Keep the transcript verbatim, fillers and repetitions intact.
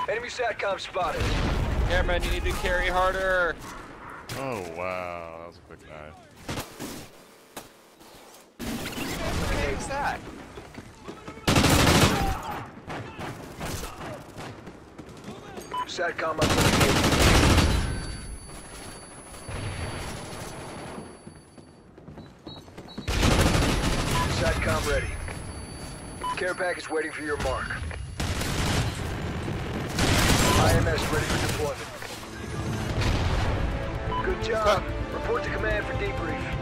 Enemy SATCOM spotted. Airman, you need to carry harder. Oh wow, that was a quick dive. What the heck is that? SATCOM unlocated. SATCOM ready. Care package waiting for your mark. I M S ready for deployment. Good job. Report to command for debrief.